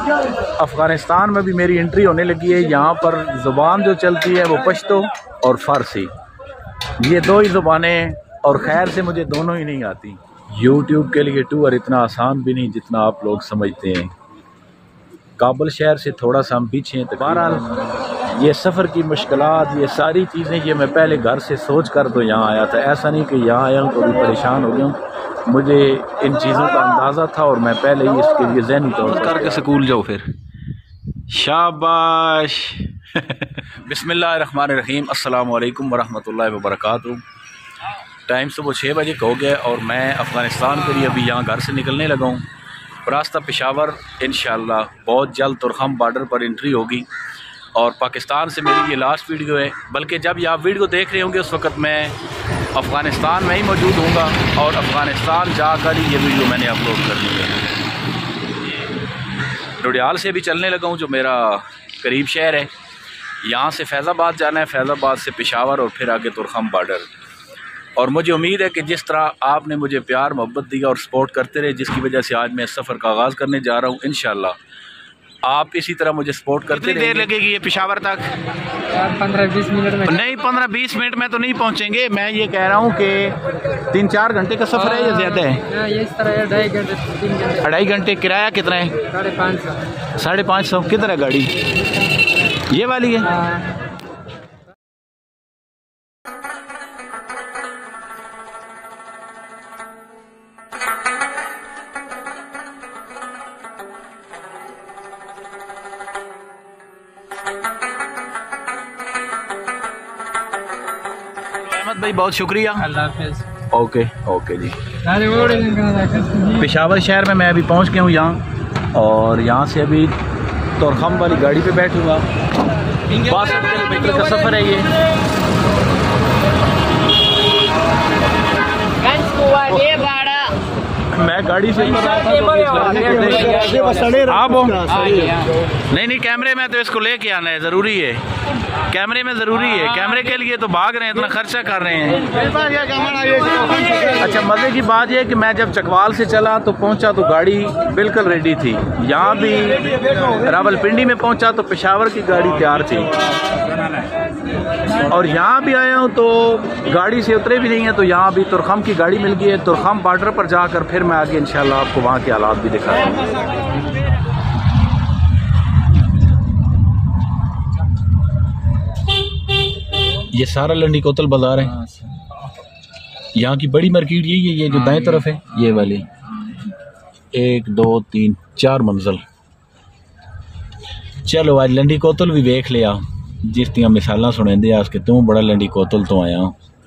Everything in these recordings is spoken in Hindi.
अफ़गानिस्तान में भी मेरी एंट्री होने लगी है। यहाँ पर ज़ुबान जो चलती है वो पश्तो और फ़ारसी, ये दो ही ज़ुबानें, और खैर से मुझे दोनों ही नहीं आती। यूट्यूब के लिए टूर इतना आसान भी नहीं जितना आप लोग समझते हैं। काबुल शहर से थोड़ा सा हम पीछे हैं। तो बहरहाल ये सफ़र की मुश्किलात, ये सारी चीज़ें, ये मैं पहले घर से सोच कर तो यहाँ आया था। ऐसा नहीं कि यहाँ आया हूँ तो भी परेशान हो गया हूँ। मुझे इन चीज़ों का अंदाज़ा था और मैं पहले ही इसके लिए ज़हनी तौर पर करके स्कूल जाओ फिर। शाबाश। बिस्मिल्लाहिर्रहमानिर्रहीम। अस्सलामु अलैकुम वरहमतुल्लाहि वबरकातुहू। टाइम सुबह 6 बजे का हो गया और मैं अफ़गानिस्तान के लिए अभी यहाँ घर से निकलने लगा हूँ। रास्ता पेशावर इंशाअल्लाह बहुत जल्द तुरखम बॉर्डर पर एंट्री होगी और पाकिस्तान से मेरी ये लास्ट वीडियो है। बल्कि जब ये आप वीडियो देख रहे होंगे उस वक़्त मैं अफ़गानिस्तान में ही मौजूद हूँगा और अफ़गानिस्तान जाकर ही ये वीडियो मैंने अपलोड करनी है। डोडियाल से भी चलने लगा हूँ जो मेरा करीब शहर है। यहाँ से फैज़ाबाद जाना है, फैज़ाबाद से पेशावर और फिर आगे तुरखम बॉर्डर। और मुझे उम्मीद है कि जिस तरह आपने मुझे प्यार मोहब्बत दिया और सपोर्ट करते रहे, जिसकी वजह से आज मैं इस सफ़र का आगाज़ करने जा रहा हूँ, इंशाअल्लाह आप इसी तरह मुझे सपोर्ट करते रहे। देर लगेगी ये पेशावर तक? 15-20 मिनट में नहीं, 15-20 मिनट में तो नहीं पहुँचेंगे। मैं ये कह रहा हूँ कि 3-4 घंटे का सफ़र है या ज़्यादा है? ये इस तरह है 2.5 घंटे 3 घंटे। 2.5 घंटे। किराया कितना है? 550। 550। किधर है गाड़ी? ये वाली है? भाई बहुत शुक्रिया। अल्लाह हाफ़िज़। ओके ओके जी। पेशावर शहर में मैं अभी पहुंच गया हूँ यहाँ, और यहाँ से अभी तुरखम वाली गाड़ी पे बैठूँगा। 62 किलोमीटर का सफ़र है ये। मैं गाड़ी से आप नहीं कैमरे में तो इसको लेके आना है, ज़रूरी है। कैमरे में ज़रूरी है, कैमरे के लिए तो भाग रहे हैं, इतना खर्चा कर रहे हैं। अच्छा, मज़े की बात यह है कि मैं जब चकवाल से चला तो पहुंचा तो गाड़ी बिल्कुल रेडी थी। यहाँ भी रावलपिंडी में पहुंचा तो पेशावर की गाड़ी तैयार थी, और यहाँ भी आया हूँ तो गाड़ी से उतरे भी नहीं है। तो यहाँ भी तुरखम की गाड़ी मिल गई है। तुरखम बॉर्डर पर जाकर फिर मैं आगे इंशाल्लाह आपको वहाँ के हालात भी दिखाऊंगा। ये सारा लंडी कोतल बाजार है। यहाँ की बड़ी मार्केट यही है, ये जो दाएं तरफ है ये वाली। 1 2 3 4 मंजिल। चलो आज लंडी कोतल भी देख लिया, जिस दियां मिसालां सुनेंदे आस कि तू बड़ा लंडी कोतल तो आया।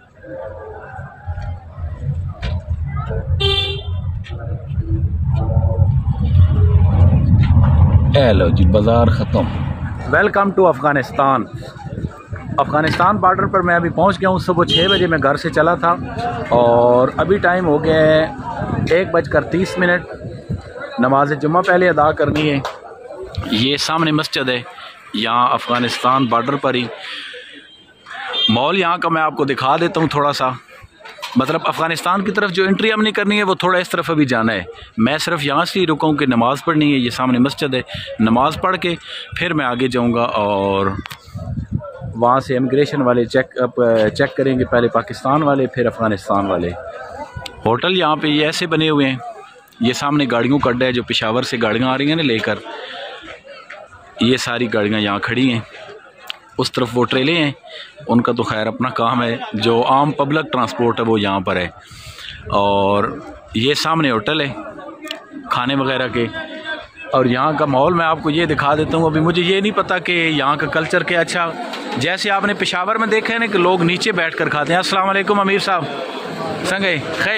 हेलो जी, बाजार ख़त्म। Welcome to Afghanistan. Afghanistan border पर मैं अभी पहुंच गया हूँ। सुबह 6 बजे मैं घर से चला था और अभी टाइम हो गया है 1:30। नमाज जुम्मा पहले अदा करनी है। ये सामने मस्जिद है, यहाँ अफ़गानिस्तान बॉर्डर पर ही। मॉल यहाँ का मैं आपको दिखा देता हूँ थोड़ा सा। मतलब अफ़गानिस्तान की तरफ जो एंट्री हमने करनी है वो थोड़ा इस तरफ अभी जाना है। मैं सिर्फ यहाँ से ही रुका हूँ कि नमाज़ पढ़नी है। ये सामने मस्जिद है, नमाज़ पढ़ के फिर मैं आगे जाऊँगा और वहाँ से इमिग्रेशन वाले चेक करेंगे, पहले पाकिस्तान वाले फिर अफ़गानिस्तान वाले। होटल यहाँ पे ये ऐसे बने हुए हैं। ये सामने गाड़ियों का अड्डा है, जो पेशावर से गाड़ियाँ आ रही हैं ना लेकर, ये सारी गाड़ियाँ यहाँ खड़ी हैं। उस तरफ वो ट्रेलें हैं, उनका तो खैर अपना काम है। जो आम पब्लिक ट्रांसपोर्ट है वो यहाँ पर है। और ये सामने होटल है खाने वगैरह के। और यहाँ का माहौल मैं आपको ये दिखा देता हूँ। अभी मुझे ये नहीं पता कि यहाँ का कल्चर क्या। अच्छा, जैसे आपने पेशावर में देखा है ना कि लोग नीचे बैठ कर खाते हैं। अस्सलाम वालेकुम अमीर साहब, संगे खे।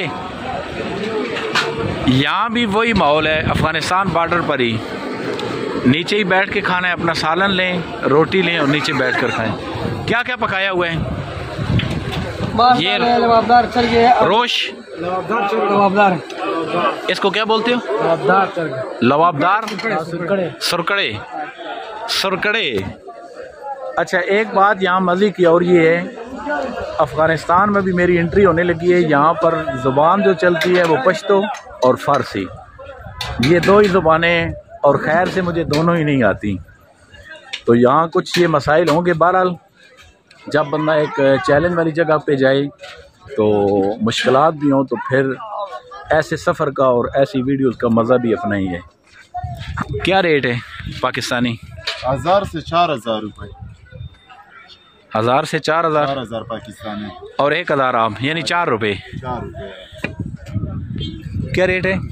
यहाँ भी वही माहौल है, अफ़गानिस्तान बॉर्डर पर ही। नीचे ही बैठ के खाना है, अपना सालन लें, रोटी लें और नीचे बैठ कर खाएं। क्या क्या पकाया हुआ है? ये रोश लवाबदार, इसको क्या बोलते हो? लवाबदार, सुरकड़े, सुरकड़े। अच्छा, एक बात यहाँ मज़े की और ये है, अफ़गानिस्तान में भी मेरी एंट्री होने लगी है। यहाँ पर ज़ुबान जो चलती है वो पश्तो और फ़ारसी, ये दो ही ज़ुबानें, और खैर से मुझे दोनों ही नहीं आती। तो यहाँ कुछ ये मसाइल होंगे। बहरहाल जब बंदा एक चैलेंज वाली जगह पे जाए तो मुश्किलात भी हों, तो फिर ऐसे सफ़र का और ऐसी वीडियोस का मज़ा भी अपना ही है। क्या रेट है पाकिस्तानी? 1000 से 4000 रुपये। 1000 से 4000? 4000 पाकिस्तानी। और 1000 आप, यानी 4 रुपये। 4 रुपये क्या रेट है?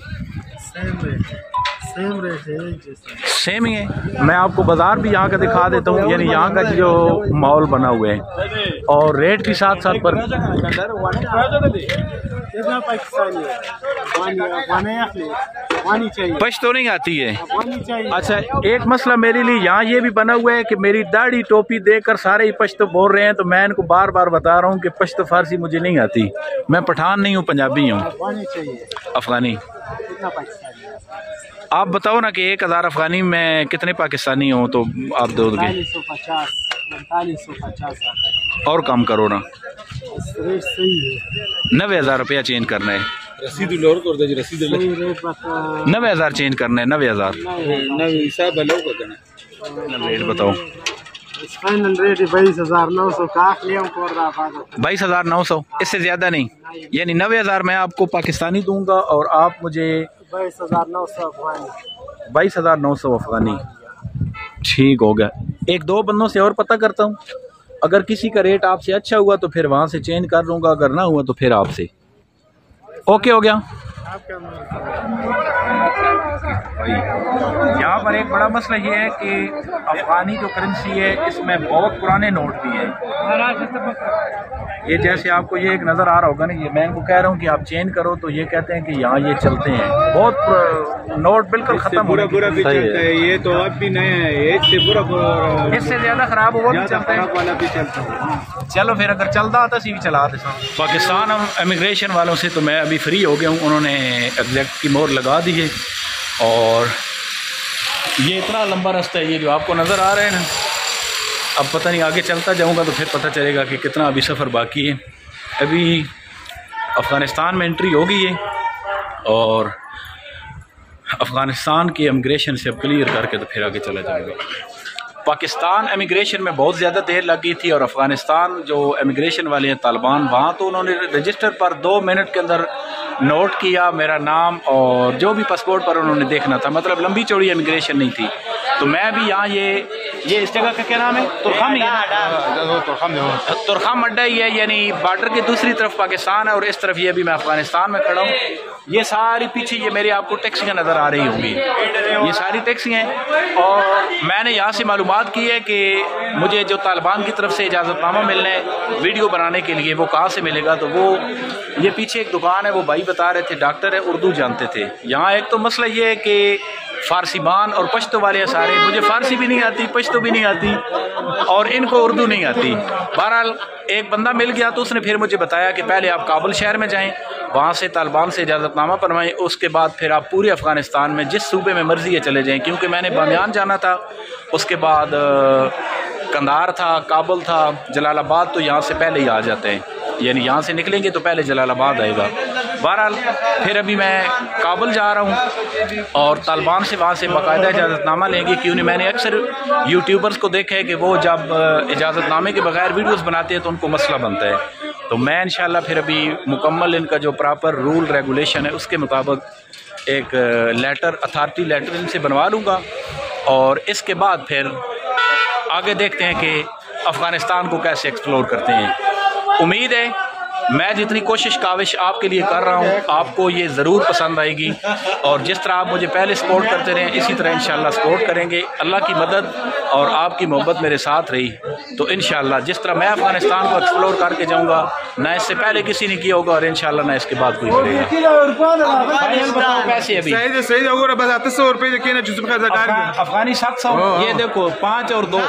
सेम रेट है, सेम ही है। मैं आपको बाज़ार भी यहाँ का दिखा देता हूँ, यानी यहाँ का जो मॉल बना हुआ है और रेट भी साथ साथ पर। पश तो नहीं आती है। अच्छा, एक मसला मेरे लिए यहाँ ये भी बना हुआ है कि मेरी दाढ़ी टोपी देखकर सारे ही पश्तो बोल रहे हैं, तो मैं इनको बार बार बता रहा हूँ कि पश्तो फारसी मुझे नहीं आती। मैं पठान नहीं हूँ, पंजाबी हूँ, अफगानी। आप बताओ ना कि 1000 अफगानी में कितने पाकिस्तानी हो तो आप दोगे? 4550 और कम करो ना। 90,000 रुपया चेंज करना है। 90,000 चेंज करना है। 90,000 रेट बताओ। 22,900। इससे ज़्यादा नहीं, यानी 90,000 मैं आपको पाकिस्तानी दूंगा और आप मुझे 22,900 अफगानी। ठीक हो गया। एक दो बंदों से और पता करता हूँ, अगर किसी का रेट आपसे अच्छा हुआ तो फिर वहाँ से चेंज कर लूँगा, अगर ना हुआ तो फिर आपसे। ओके हो गया। यहाँ पर एक बड़ा मसला ये है कि अफगानी जो करेंसी है इसमें बहुत पुराने नोट भी हैं। ये जैसे आपको ये एक नज़र आ रहा होगा ना, ये मैं इनको कह रहा हूँ कि आप चेंज करो तो ये कहते हैं कि यहाँ ये चलते हैं। बहुत नोट बिल्कुल खत्म हो गया भी चलता है। ये तो अब भी नया है, इससे ज़्यादा ख़राब हुआ भी चलता है। चलो फिर अगर चलता आता सी भी चला दे। पाकिस्तान इमिग्रेशन वालों से तो मैं अभी फ्री हो गया हूँ, उन्होंने एग्जैक्ट की मोहर लगा दी है और ये इतना लंबा रास्ता है ये जो आपको नज़र आ रहा है ना। अब पता नहीं आगे चलता जाऊंगा तो फिर पता चलेगा कि कितना अभी सफ़र बाकी है। अभी अफ़गानिस्तान में एंट्री हो गई है और अफ़गानिस्तान की इमिग्रेशन से अब क्लियर करके तो फिर आगे चला जाएगा। पाकिस्तान इमिग्रेशन में बहुत ज़्यादा देर लगी थी और अफ़गानिस्तान जो इमिग्रेशन वाले हैं तालिबान, वहाँ तो उन्होंने रजिस्टर पर 2 मिनट के अंदर नोट किया मेरा नाम और जो भी पासपोर्ट पर उन्होंने देखना था। मतलब लंबी चौड़ी इमिग्रेशन नहीं थी। तो मैं भी यहाँ ये इस जगह का क्या नाम है? तुरखाम ही है। तुरखाम अड्डा ही है, यानी बॉर्डर की दूसरी तरफ पाकिस्तान है और इस तरफ ये अभी मैं अफ़गानिस्तान में खड़ा हूँ। ये सारी पीछे ये मेरे आपको टैक्सियाँ नज़र आ रही होंगी, ये सारी टैक्सी हैं। और मैंने यहाँ से मालूमात की है कि मुझे जो तालिबान की तरफ से इजाज़तनामा मिलना है वीडियो बनाने के लिए, वो कहाँ से मिलेगा? तो वो ये पीछे एक दुकान है, वो भाई बता रहे थे, डॉक्टर है, उर्दू जानते थे। यहाँ एक तो मसला ये है कि फ़ारसीबान और पश्तो वाले सारे, मुझे फ़ारसी भी नहीं आती, पश्तो भी नहीं आती और इनको उर्दू नहीं आती। बहरहाल एक बंदा मिल गया तो उसने फिर मुझे बताया कि पहले आप काबुल शहर में जाएं, वहाँ से तालिबान से इजाज़तनामा बनवाएं, उसके बाद फिर आप पूरे अफ़गानिस्तान में जिस सूबे में मर्ज़ी है चले जाएं। क्योंकि मैंने बामियान जाना था, उसके बाद कंधार था, काबुल था, जलालाबाद, तो यहाँ से पहले ही आ जाते हैं, यानी यहाँ से निकलेंगे तो पहले जलालाबाद आएगा। बहरहाल फिर अभी मैं काबुल जा रहा हूँ और तालिबान से वहाँ से बाकायदा इजाज़तनामा लेंगे। क्योंकि मैंने अक्सर यूट्यूबर्स को देखा है कि वो जब इजाज़तनामे के बगैर वीडियोस बनाते हैं तो उनको मसला बनता है। तो मैं इंशाल्लाह फिर अभी मुकम्मल इनका जो प्रॉपर रूल रेगुलेशन है उसके मुताबिक एक लेटर, अथॉरिटी लेटर इनसे बनवा लूँगा और इसके बाद फिर आगे देखते हैं कि अफ़गानिस्तान को कैसे एक्सप्लोर करते हैं। उम्मीद है मैं जितनी कोशिश काविश आपके लिए कर रहा हूँ आपको ये ज़रूर पसंद आएगी और जिस तरह आप मुझे पहले सपोर्ट करते रहें इसी तरह इंशाल्लाह सपोर्ट करेंगे। अल्लाह की मदद और आपकी मोहब्बत मेरे साथ रही तो इंशाल्लाह जिस तरह मैं अफ़गानिस्तान को एक्सप्लोर करके जाऊँगा ना इससे पहले किसी ने किया होगा और इंशाल्लाह ना इसके बाद कोई करेगा। कैसे अभी अफगानी 700, ये देखो 5 और 2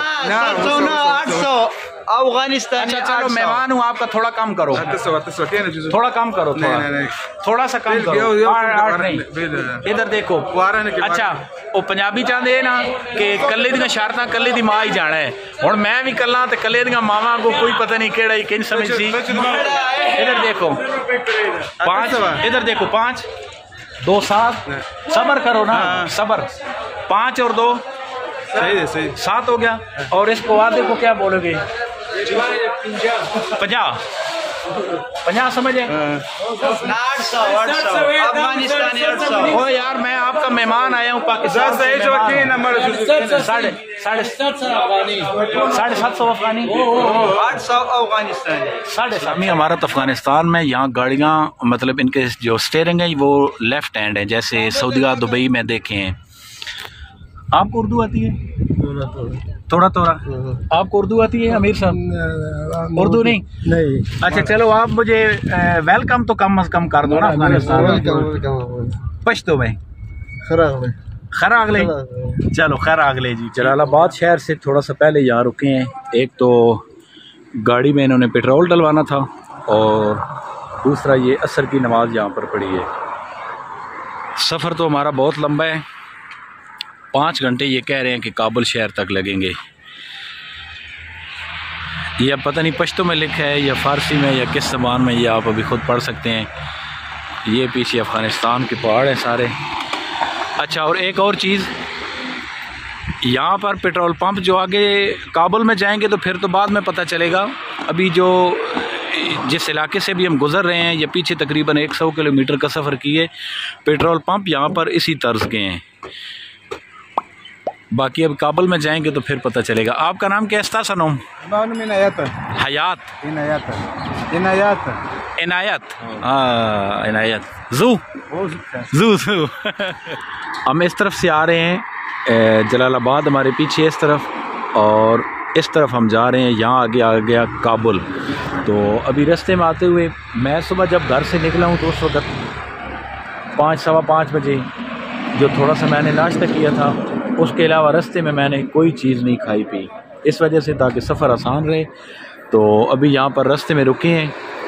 अफगानिस्तान। अच्छा चलो मेहमान हूँ आपका, थोड़ा कम करो, थोड़ा कम करो, थोड़ा सा कम करो। 8 नहीं, इधर देखो। अच्छा वो पंजाबी चाहते हैं ना कि कल्ले दी शर्तां कल्ले दी मां ही जाना है। हुण मैं भी कल्ला ते कल्ले दी मावां को कोई पता नहीं केड़ा किन समझ सी। इधर देखो 5, इधर देखो 5 2 7, सबर करो ना, सबर 5 और 2 सही 7 हो गया। और इसको आधे को क्या बोलोगे? 50 समझे? ओ यार, मैं आपका मेहमान आया हूँ पाकिस्तान से। 750 अफगानी, 750 इमारत अफगानिस्तान में। यहाँ गाड़ियाँ मतलब इनके जो स्टेयरिंग है वो लेफ्ट हैंड है, जैसे सऊदीया दुबई में देखे हैं। आपको उर्दू आती है? थोड़ा आपको उर्दू आती है अमीर साहब? उर्दू नहीं। अच्छा चलो, आप मुझे वेलकम तो कम अज कम कर दो ना अफगानिस्तान। पश्तो में खैर अगले, चलो खैर अगले जी। जलालाबाद शहर से थोड़ा सा पहले यहाँ रुके हैं। एक तो गाड़ी में इन्होंने पेट्रोल डलवाना था और दूसरा ये असर की नमाज यहाँ पर पड़ी है। सफ़र तो हमारा बहुत लंबा है, 5 घंटे ये कह रहे हैं कि काबुल शहर तक लगेंगे। ये अब पता नहीं पश्तो में लिखा है या फ़ारसी में या किस ज़बान में, ये आप अभी ख़ुद पढ़ सकते हैं। ये पीछे अफ़गानिस्तान के पहाड़ हैं सारे। अच्छा, और एक और चीज़, यहाँ पर पेट्रोल पंप जो आगे काबुल में जाएंगे तो फिर तो बाद में पता चलेगा। अभी जो जिस इलाके से भी हम गुज़र रहे हैं, ये पीछे तकरीबन 100 किलोमीटर का सफ़र किए, पेट्रोल पंप यहाँ पर इसी तर्ज के हैं। बाकी अब काबुल में जाएंगे तो फिर पता चलेगा। आपका नाम क्या है? सनम हयात, इनायत जू हम इस तरफ से आ रहे हैं, जलालाबाद हमारे पीछे इस तरफ, और इस तरफ हम जा रहे हैं। यहाँ आगे आ गया काबुल। तो अभी रास्ते में आते हुए मैं सुबह जब घर से निकला हूँ तो उस वक्त 5 सवा 5 बजे जो थोड़ा सा मैंने नाश्ता किया था, उसके अलावा रास्ते में मैंने कोई चीज़ नहीं खाई पी, इस वजह से ताकि सफ़र आसान रहे। तो अभी यहाँ पर रास्ते में रुके हैं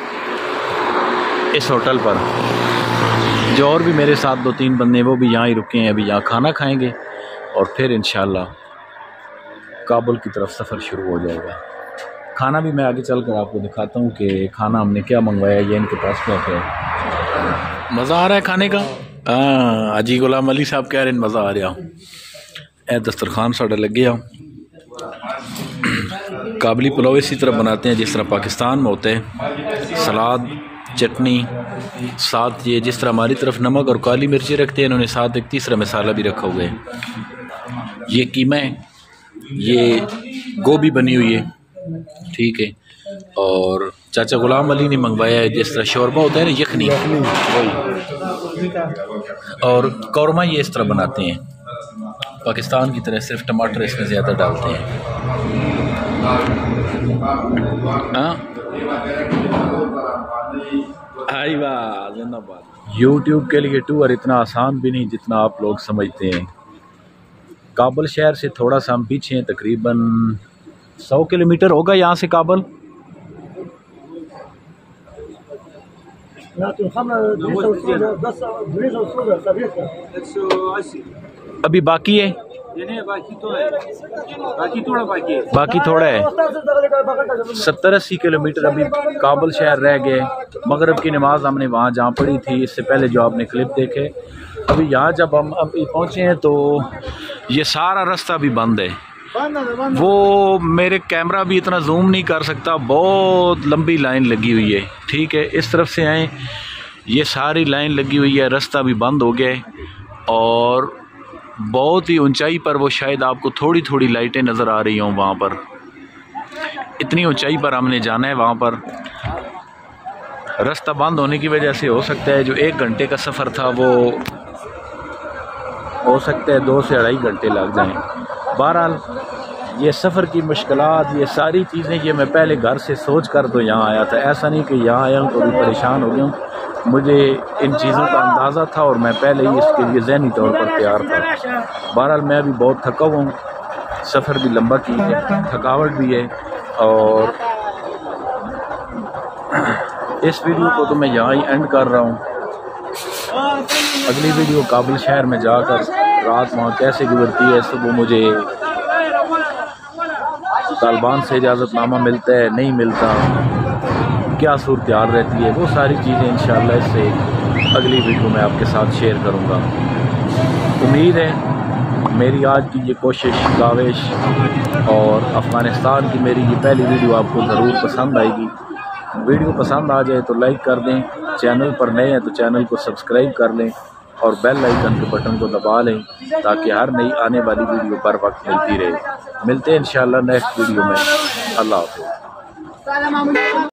इस होटल पर। जो और भी मेरे साथ 2-3 बंदे वो भी यहाँ ही रुके हैं। अभी यहाँ खाना खाएंगे और फिर इंशाल्लाह काबुल की तरफ सफ़र शुरू हो जाएगा। खाना भी मैं आगे चल कर आपको दिखाता हूँ कि खाना हमने क्या मंगवाया, ये इनके पास क्या है। मज़ा आ रहा है खाने का? अजी गुलाम अली साहब कह रहे हैं मज़ा आ रहा। ए दस्तरखान साढ़ा लग गया। काबली पुलाव इसी तरह बनाते हैं जिस तरह पाकिस्तान में होता है, सलाद, चटनी, साथ ये जिस तरह हमारी तरफ नमक और काली मिर्ची रखते हैं, इन्होंने साथ एक तीसरा मसाला भी रखा हुआ है। ये कीमा है, ये गोभी बनी हुई है, ठीक है। और चाचा गुलाम अली ने मंगवाया है जिस तरह शोरबा होता है ना, यखनी, और कौरमा ये इस तरह बनाते हैं पाकिस्तान की तरह, सिर्फ टमाटर इसमें ज़्यादा डालते हैं। यूट्यूब के लिए टूर इतना आसान भी नहीं जितना आप लोग समझते हैं। काबुल शहर से थोड़ा सा हम पीछे हैं, तकरीबन 100 किलोमीटर होगा यहाँ से काबुल। अभी बाकी है, बाकी थोड़ा है। 70-80 किलोमीटर अभी काबुल शहर रह गए। मगरिब की नमाज हमने वहाँ जहाँ पढ़ी थी, इससे पहले जो आपने क्लिप देखे। अभी यहाँ जब हम अभी पहुँचे हैं तो ये सारा रास्ता अभी बंद है। वो मेरे कैमरा भी इतना जूम नहीं कर सकता, बहुत लंबी लाइन लगी हुई है, ठीक है। इस तरफ से आए, ये सारी लाइन लगी हुई है, रास्ता भी बंद हो गया है। और बहुत ही ऊंचाई पर वो शायद आपको थोड़ी थोड़ी लाइटें नज़र आ रही हों वहाँ पर। इतनी ऊंचाई पर हमने जाना है, वहाँ पर रास्ता बंद होने की वजह से हो सकता है जो 1 घंटे का सफ़र था वो हो सकता है 2 से 2.5 घंटे लग जाएं। बहरहाल ये सफ़र की मुश्किलात, ये सारी चीज़ें ये मैं पहले घर से सोच कर तो यहाँ आया था। ऐसा नहीं कि यहाँ आया हूँ तो अभी परेशान हो गया हूँ। मुझे इन चीज़ों का अंदाज़ा था और मैं पहले ही इसके लिए ज़हनी तौर पर तैयार था। बहरहाल मैं अभी बहुत थका हुआ हूँ, सफ़र भी लंबा की है, थकावट भी है। और इस वीडियो को तो मैं यहाँ ही एंड कर रहा हूँ। अगली वीडियो काबुल शहर में जाकर रात वहाँ कैसे गुजरती है, सुबह मुझे तालिबान से इजाज़तनामा मिलता है नहीं मिलता, क्या सूरत हाल रहती है, वो सारी चीज़ें इंशाअल्लाह इससे अगली वीडियो में आपके साथ शेयर करूँगा। उम्मीद है मेरी आज की ये कोशिश, काविश और अफ़गानिस्तान की मेरी ये पहली वीडियो आपको ज़रूर पसंद आएगी। वीडियो पसंद आ जाए तो लाइक कर दें, चैनल पर नए हैं तो चैनल को सब्सक्राइब कर लें और बेल आइकन के बटन को दबा लें ताकि हर नई आने वाली वीडियो बर वक्त मिलती रहे। मिलते हैं इंशाल्लाह नेक्स्ट वीडियो में। अल्लाह हाफ़िज़।